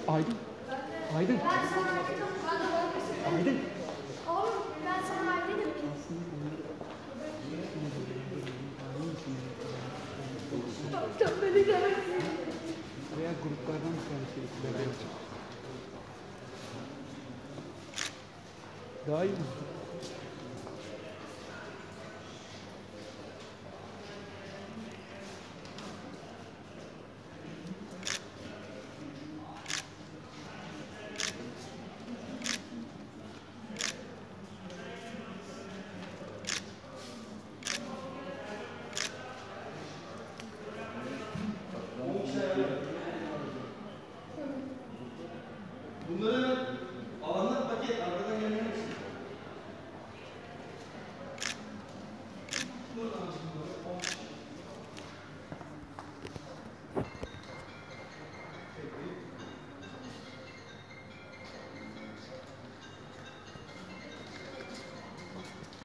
Aydın. Aydın. Aydın. Oğlum ben sana Aydın'ım. Sen beni demezsin. Veya gruplardan bir tanesi. Daha iyi mi?